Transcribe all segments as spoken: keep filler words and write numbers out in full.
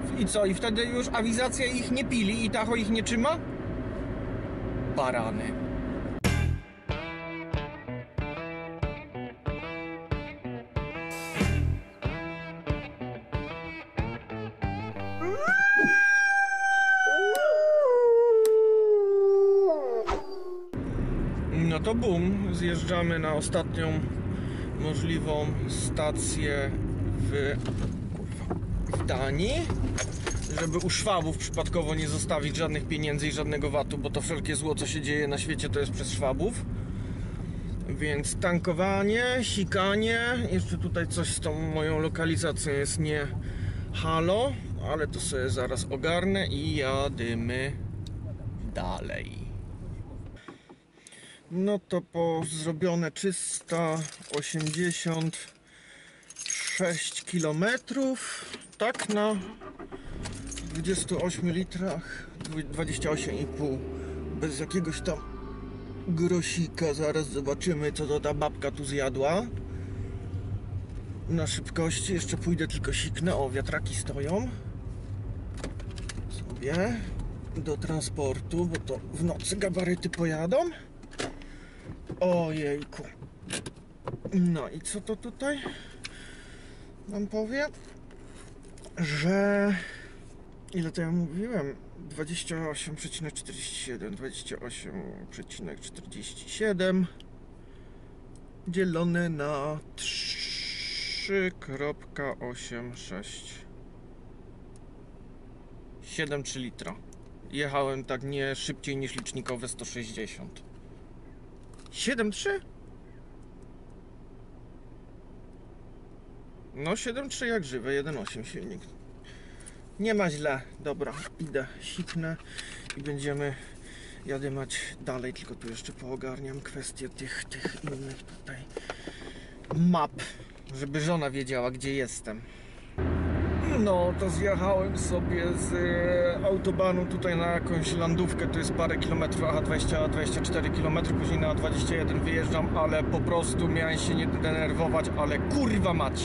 I co? I wtedy już awizacja ich nie pili i Tacho ich nie trzyma? Barany. No to bum, zjeżdżamy na ostatnią możliwą stację w, kurwa, w Danii, żeby u Szwabów przypadkowo nie zostawić żadnych pieniędzy i żadnego vatu, bo to wszelkie zło, co się dzieje na świecie, to jest przez Szwabów. Więc tankowanie, sikanie, jeszcze tutaj coś z tą moją lokalizacją jest nie halo, ale to sobie zaraz ogarnę i jadymy dalej. No to po zrobione trzysta osiemdziesiąt sześć kilometrów, tak, na dwudziestu ośmiu litrach, dwadzieścia osiem i pół, bez jakiegoś tam grosika. Zaraz zobaczymy, co to ta babka tu zjadła. Na szybkości jeszcze pójdę, tylko siknę. O, wiatraki stoją sobie do transportu, bo to w nocy gabaryty pojadą. Ojejku. No i co to tutaj nam powie? Że... Ile to ja mówiłem? dwadzieścia osiem przecinek czterdzieści siedem, dwadzieścia osiem przecinek czterdzieści siedem dzielone na trzy przecinek osiemdziesiąt sześć. siedem przecinek trzy litra. Jechałem tak nie szybciej niż licznikowe sto sześćdziesiąt. siedem przecinek trzy? No siedem przecinek trzy jak żywe, jeden przecinek osiem silnik. Nie ma źle. Dobra, idę, siknę i będziemy jadymać dalej, tylko tu jeszcze poogarniam kwestię tych, tych innych tutaj map, żeby żona wiedziała, gdzie jestem. No, to zjechałem sobie z autobanu tutaj na jakąś landówkę, to jest parę kilometrów, aha, dwadzieścia dwadzieścia cztery kilometry, później na dwadzieścia jeden wyjeżdżam, ale po prostu miałem się nie denerwować, ale kurwa mać.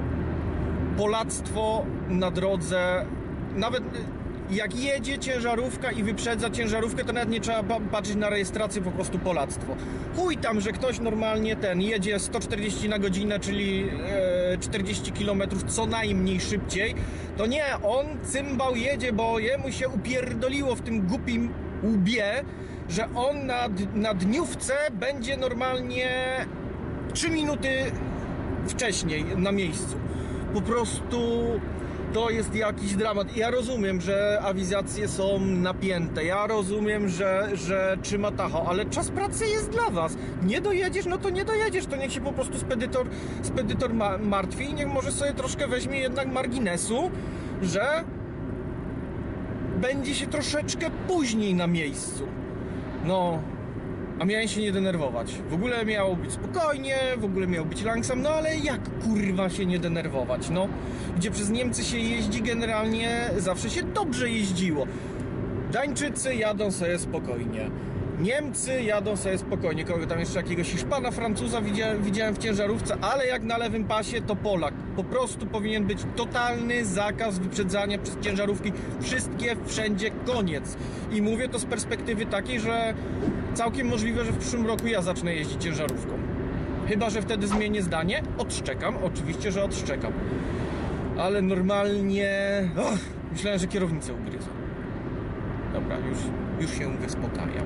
Polactwo na drodze, nawet jak jedzie ciężarówka i wyprzedza ciężarówkę, to nawet nie trzeba patrzeć na rejestrację, po prostu polactwo. Chuj tam, że ktoś normalnie ten jedzie sto czterdzieści na godzinę, czyli e, czterdzieści kilometrów co najmniej szybciej, to nie, on cymbał jedzie, bo jemu się upierdoliło w tym głupim łbie, że on na, na dniówce będzie normalnie trzy minuty wcześniej na miejscu. Po prostu to jest jakiś dramat. Ja rozumiem, że awizacje są napięte, ja rozumiem, że, że trzyma Tacho, ale czas pracy jest dla was. Nie dojedziesz, no to nie dojedziesz, to niech się po prostu spedytor, spedytor ma, martwi i niech może sobie troszkę weźmie jednak marginesu, że będzie się troszeczkę później na miejscu. No, a miałem się nie denerwować. W ogóle miało być spokojnie, w ogóle miało być langsam, no ale jak kurwa się nie denerwować, no? Gdzie przez Niemcy się jeździ generalnie, zawsze się dobrze jeździło. Dańczycy jadą sobie spokojnie. Niemcy jadą sobie spokojnie. Kogo tam jeszcze jakiegoś Hiszpana, Francuza widziałem, widziałem w ciężarówce, ale jak na lewym pasie to Polak. Po prostu powinien być totalny zakaz wyprzedzania przez ciężarówki. Wszystkie, wszędzie, koniec. I mówię to z perspektywy takiej, że całkiem możliwe, że w przyszłym roku ja zacznę jeździć ciężarówką. Chyba że wtedy zmienię zdanie. Odszczekam, oczywiście, że odszczekam. Ale normalnie... Och, myślałem, że kierownicę ugryzę. Dobra, już, już się wyspokajam.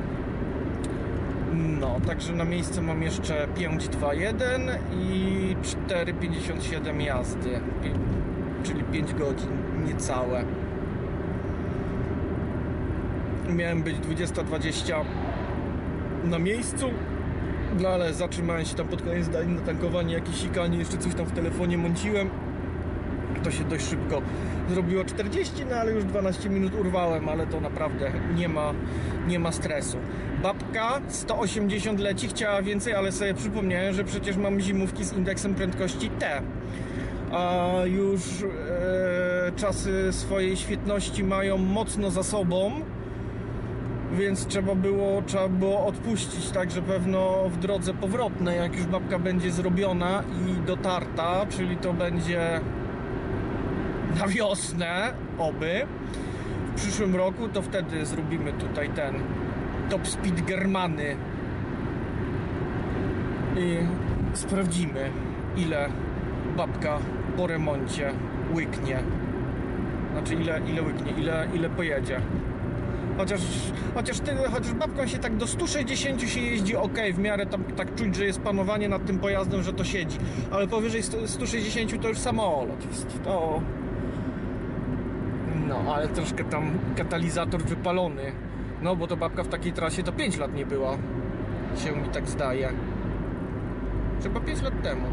No, także na miejsce mam jeszcze pięć dwa jeden i cztery pięćdziesiąt siedem jazdy, czyli pięć godzin, niecałe. Miałem być dwudziesta dwadzieścia na miejscu, no ale zatrzymałem się tam pod koniec dni na tankowanie, jakieś sikanie, jeszcze coś tam w telefonie mąciłem. To się dość szybko zrobiło czterdzieści, no ale już dwanaście minut urwałem, ale to naprawdę nie ma, nie ma stresu. Babka sto osiemdziesiąt leci, chciała więcej, ale sobie przypomniałem, że przecież mam zimówki z indeksem prędkości T. A już e, czasy swojej świetności mają mocno za sobą, więc trzeba było, trzeba było odpuścić, także pewno w drodze powrotnej, jak już babka będzie zrobiona i dotarta, czyli to będzie na wiosnę, oby. W przyszłym roku to wtedy zrobimy tutaj ten Top Speed Germany i sprawdzimy, ile babka po remoncie łyknie. Znaczy ile, ile łyknie, ile, ile pojedzie. Chociaż, chociaż, ty, chociaż babką się tak do stu sześćdziesięciu się jeździ ok, w miarę tam tak czuć, że jest panowanie nad tym pojazdem, że to siedzi. Ale powyżej stu sześćdziesięciu to już samolot jest. To... No, ale troszkę tam katalizator wypalony. No, bo to babka w takiej trasie to pięć lat nie była. Się mi tak zdaje. Chyba pięć lat temu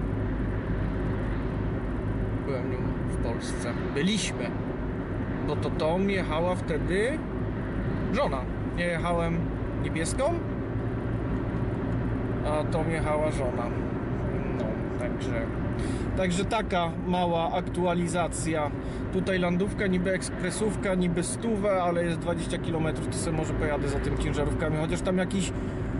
byłem nią w Polsce. Byliśmy. Bo to Tom jechała wtedy żona. Ja jechałem niebieską, a Tom jechała żona. No, także Także taka mała aktualizacja. Tutaj landówka, niby ekspresówka, niby stówę, ale jest dwadzieścia kilometrów, to sobie może pojadę za tym ciężarówkami, chociaż tam jakiś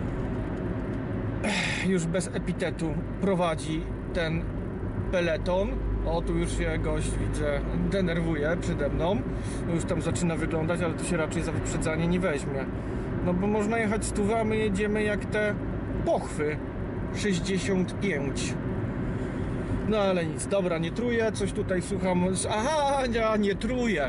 już bez epitetu prowadzi ten peleton. O, tu już się gość, widzę, denerwuje przede mną. Już tam zaczyna wyglądać, ale to się raczej za wyprzedzanie nie weźmie. No bo można jechać stówę, a my jedziemy jak te pochwy sześćdziesiąt pięć. No ale nic, dobra, nie truję, coś tutaj słucham. Aha, ja nie truję.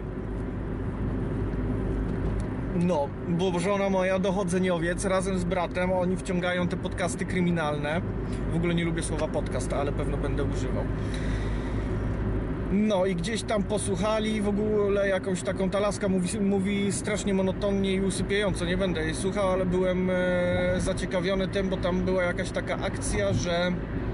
No, bo żona moja dochodzeniowiec razem z bratem, oni wciągają te podcasty kryminalne. W ogóle nie lubię słowa podcast, ale pewno będę używał. No i gdzieś tam posłuchali, w ogóle jakąś taką, ta laska mówi, mówi strasznie monotonnie i usypiająco, nie będę jej słuchał, ale byłem e, zaciekawiony tym, bo tam była jakaś taka akcja, że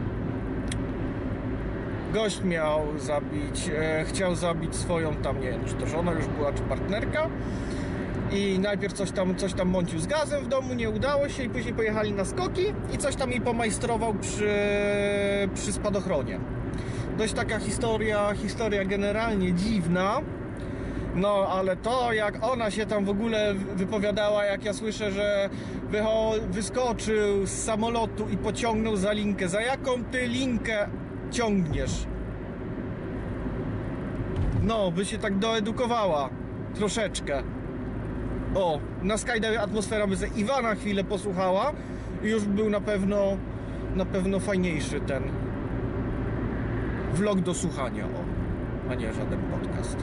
gość miał zabić, e, chciał zabić swoją tam, nie wiem, czy to żona już była, czy partnerka, i najpierw coś tam, coś tam mącił z gazem w domu, nie udało się i później pojechali na skoki i coś tam jej pomajstrował przy, przy spadochronie. Dość taka historia, historia generalnie dziwna. No, ale to jak ona się tam w ogóle wypowiadała, jak ja słyszę, że wyskoczył z samolotu i pociągnął za linkę. Za jaką ty linkę ciągniesz? No, by się tak doedukowała troszeczkę. O, na Skydive atmosfera by ze Iwana chwilę posłuchała i już był na pewno na pewno fajniejszy ten vlog do słuchania, o, a nie żaden podcast.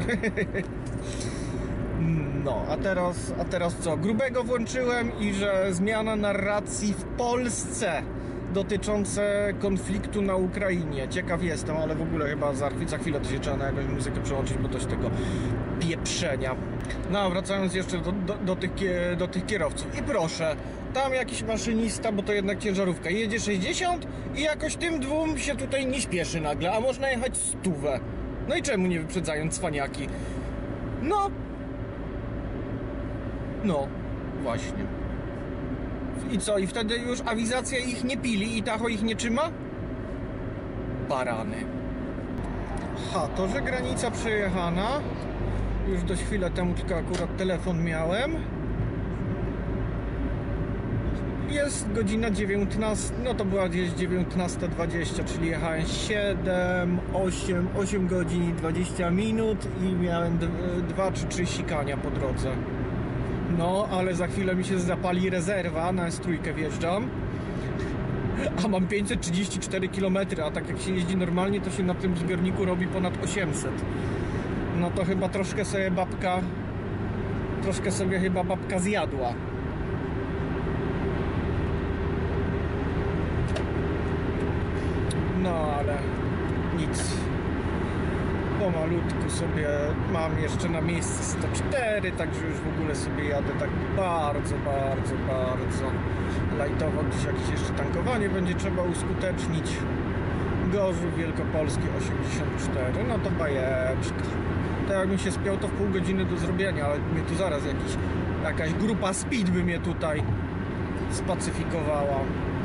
No, a teraz, a teraz co? Grubego włączyłem i że zmiana narracji w Polsce dotyczące konfliktu na Ukrainie. Ciekaw jestem, ale w ogóle chyba za, za chwilę to się trzeba na jakąś muzykę przełączyć, bo dość tego pieprzenia. No, a wracając jeszcze do, do, do, tych, do tych kierowców. I proszę, tam jakiś maszynista, bo to jednak ciężarówka, jedzie sześćdziesiąt i jakoś tym dwóm się tutaj nie śpieszy nagle, a można jechać stówę. No i czemu nie wyprzedzają cwaniaki? No. No, właśnie. I co? I wtedy już awizacja ich nie pili i Tacho ich nie trzyma? Barany. Ha, to, że granica przejechana. Już dość chwilę temu, tylko akurat telefon miałem. Jest godzina dziewiętnasta, no to była gdzieś dziewiętnasta dwadzieścia, czyli jechałem siedem, osiem, osiem godzin i dwadzieścia minut i miałem dwa czy trzy sikania po drodze. No, ale za chwilę mi się zapali rezerwa, na S trzy wjeżdżam, a mam pięćset trzydzieści cztery kilometry, a tak jak się jeździ normalnie, to się na tym zbiorniku robi ponad osiemset. No to chyba troszkę sobie babka, troszkę sobie chyba babka zjadła. No, ale nic. Pomalutku sobie mam jeszcze na miejsce sto cztery, także już w ogóle sobie jadę tak bardzo, bardzo, bardzo lajtowo. Gdzieś jakieś jeszcze tankowanie będzie trzeba uskutecznić. Gorzów Wielkopolski osiemdziesiąt cztery, no to bajeczka. To jakbym się spiął, to w pół godziny do zrobienia, ale mnie tu zaraz jakiś, jakaś grupa speed by mnie tutaj spacyfikowała.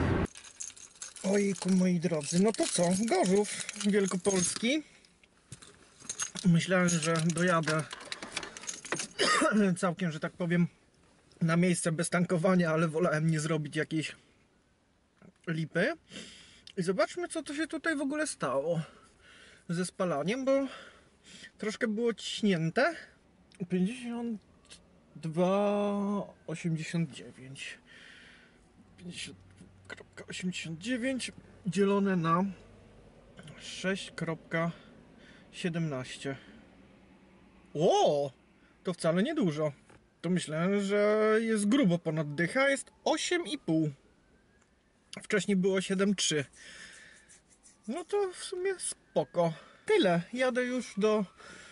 Ojku, moi drodzy, no to co? Gorzów Wielkopolski. Myślałem, że dojadę całkiem, że tak powiem, na miejsce bez tankowania, ale wolałem nie zrobić jakiejś lipy. I zobaczmy, co to się tutaj w ogóle stało ze spalaniem, bo troszkę było ciśnięte. pięćdziesiąt dwa osiemdziesiąt dziewięć. pięćdziesiąt osiemdziesiąt dziewięć dzielone na sześć siedemnaście. O! To wcale nie dużo. To myślałem, że jest grubo ponad dycha, jest osiem i pół. Wcześniej było siedem trzy. No to w sumie spoko. Tyle. Jadę już do...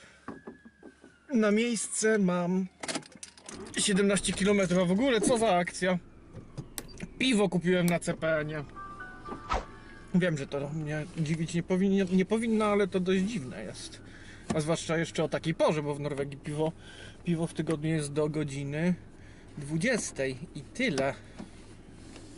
Na miejsce mam siedemnaście kilometrów. A w ogóle co za akcja? Piwo kupiłem na C P N ie. Wiem, że to mnie dziwić nie powinno, nie powinno, ale to dość dziwne jest. A zwłaszcza jeszcze o takiej porze, bo w Norwegii piwo, piwo w tygodniu jest do godziny dwudziestej i tyle.